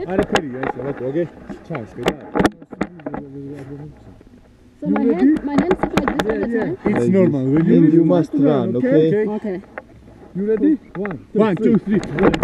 Araperi, okay? Chance, So my hands sit like this all the time? It's Like normal. this. When You you must run, okay? Okay. You ready? One, two, three.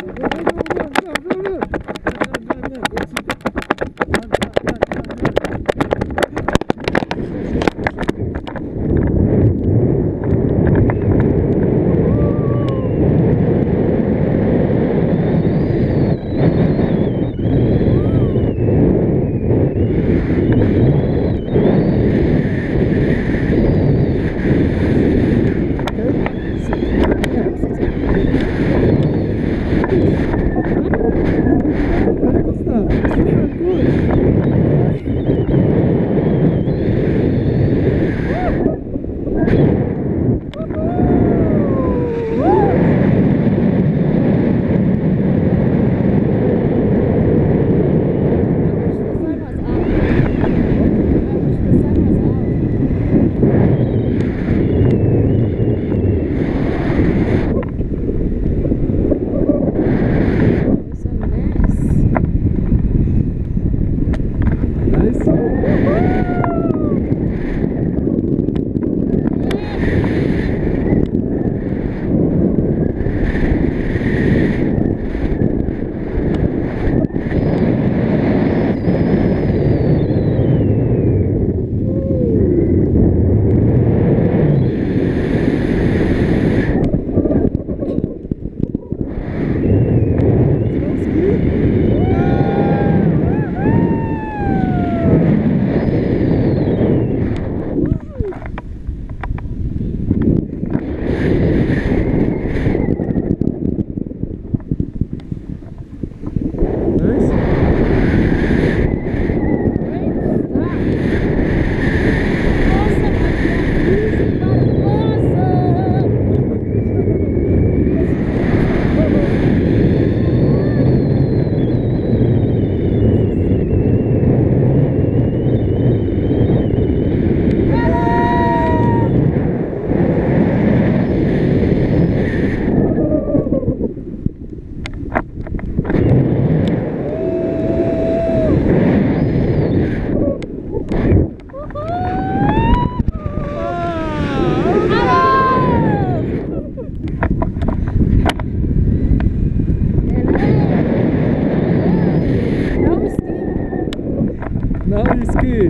Now you ski.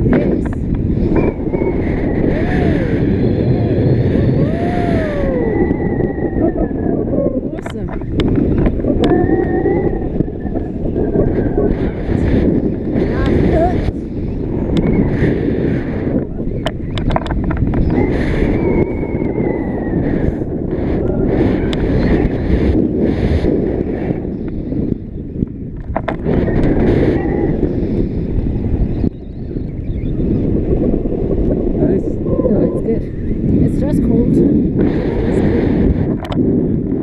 Yes. Nice. No, it's good. It's just cold. It's good.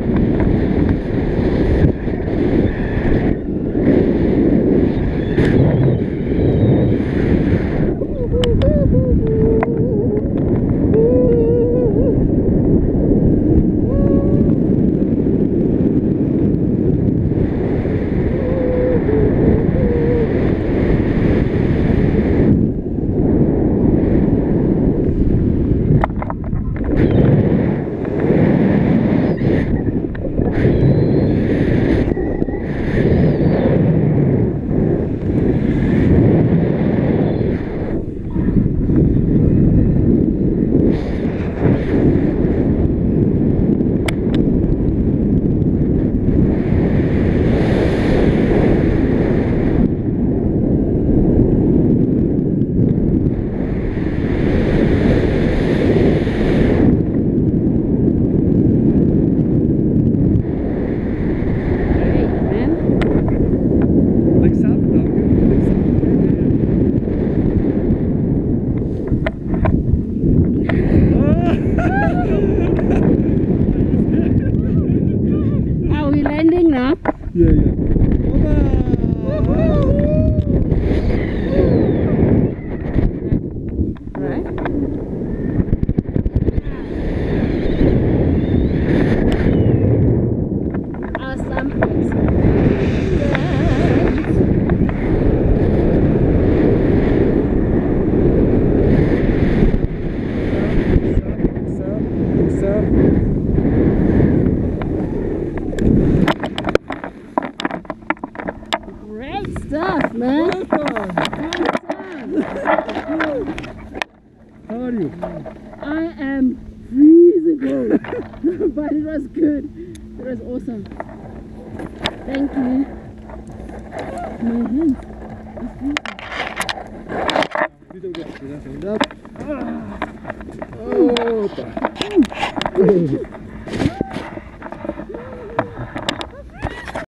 Like south now. Like south. Are we landing now? Yeah, yeah. Right? Awesome. How are you? I am freezing cold, but it was good. It was awesome. Thank you. My hands are freezing. Stand up. Oh,